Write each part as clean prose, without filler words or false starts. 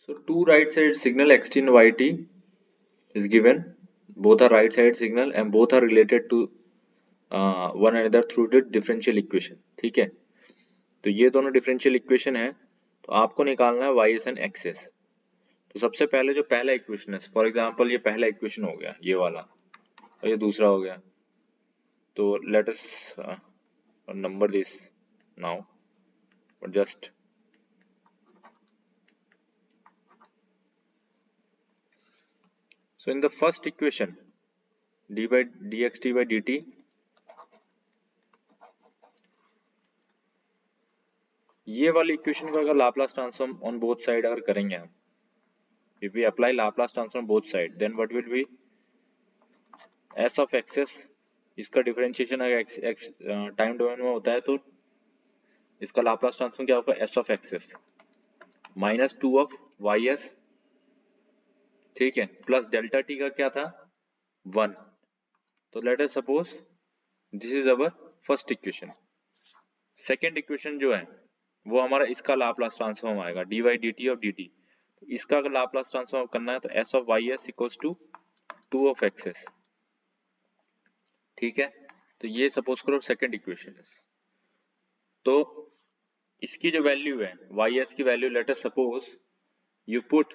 So two right side signal xt and yt is given. Both are right side signal and both are related to one another through the differential equation. ठीक है, तो ये दोनों differential equation है, तो आपको निकालना है y s and x s. तो सबसे पहले जो पहला इक्वेशन है, फॉर एग्जांपल ये पहला इक्वेशन हो गया ये वाला और ये दूसरा हो गया, तो let us number this now, but just so in the first equation d by dxt by dt, ये वाली इक्वेशन का अगर Laplace transform on both side अगर करेंगे हम, if we apply Laplace transform both side, then what will be s of xs, इसका differentiation अगर x time domain में होता है तो इसका लाप्लास ट्रांसफॉर्म क्या होगा, s of xs minus 2 of ys, ठीक है, प्लस डेल्टा t का क्या था 1. तो let us suppose this is our first equation. Second equation जो है वो हमारा इसका लाप्लास ट्रांसफॉर्म आएगा dy dt ऑफ dt. तो इसका अगर लाप्लास ट्रांसफॉर्म करना है तो s of ys equals to 2 of xs. ठीक है, तो ये सपोज करो सेकंड इक्वेशन है. तो इसकी जो वैल्यू है ys की value, let us suppose you put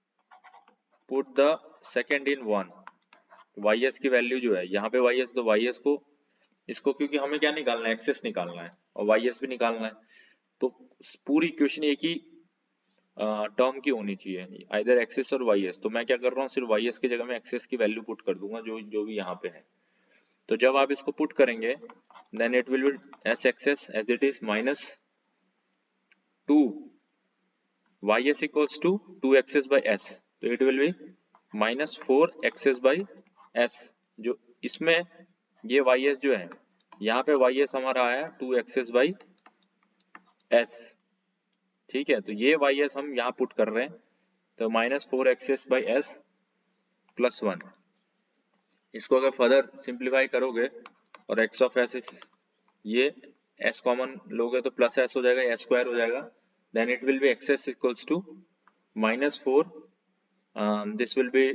the second in 1. ys की वैल्यू जो है यहाँ पे ys, तो ys को इसको, क्योंकि हमें क्या निकालना है, एक्सेस निकालना है और ys भी निकालना है, तो पूरी इक्वेशन एक ही टर्म की होनी चाहिए, आइदर एक्सेस और ys. तो मैं क्या कर रहा हूँ, सिर्फ ys की जगह में एक्सेस की वैल्यू पुट कर दूंगा जो भी यहाँ पे है. तो जब आप इसको पुट करेंगे then it will be S X S as it is minus 2 ys equals to 2 X S by s, तो it will be minus 4 X S by s. जो इसमें ये ys जो है यहाँ पे ys हमारा आया 2 एक्सेस बाय s. ठीक है, तो ये ys हम यहाँ पुट कर रहे हैं, तो minus 4 X S by s plus 1. इसको अगर फर्दर सिंप्लीफाई करोगे और x ऑफ s ये s कॉमन लोगे तो प्लस s हो जाएगा, s स्क्वायर हो जाएगा, then it will be X S equals to minus 4, this will be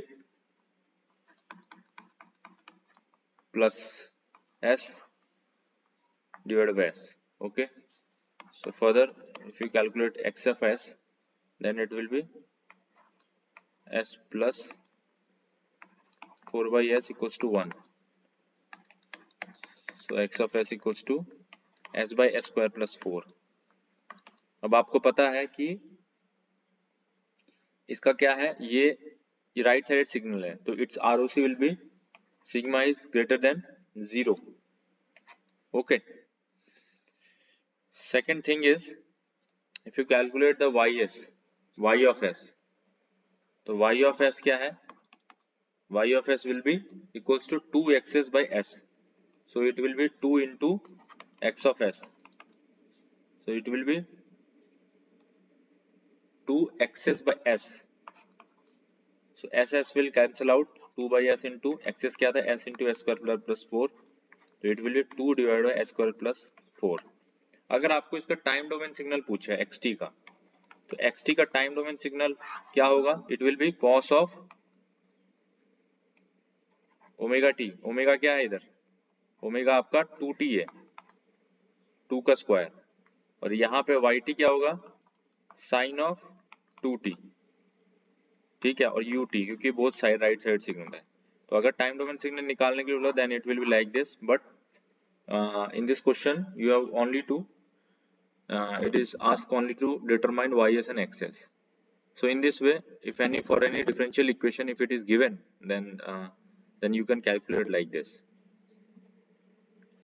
plus s divided by s. Okay, so further if you calculate x of s, then it will be s plus 4 by s equals to 1. So x of s equals to s by s square plus 4. अब आपको पता है कि इसका क्या है, ये right side signal है, तो it's ROC will be sigma is greater than 0. Okay, second thing is if you calculate the y of s, तो y of s क्या है, y of s will be equals to 2 xs by s, so it will be 2 into x of s, so it will be 2 xs by s, so s will cancel out, 2 by s into xs क्या था, s into s square plus 4, तो it will be 2 divided by s square plus 4. अगर आपको इसका time domain signal पूछा है xt का, तो xt का टाइम डोमेन सिग्नल क्या होगा, it will be cos of omega T. Omega क्या है इधर, ओमेगा आपका 2t है, 2 का स्क्वायर, और यहाँ पे yt क्या होगा, साइन ऑफ 2t. ठीक है, और ut, क्योंकि both side right side signal है. तो अगर टाइम डोमेन सिग्नल निकालने के लिए बोला then it will be like this, but in this question you have only to it is asked only to determine ys and xs. So in this way, if any for any differential equation if it is given, then you can calculate like this.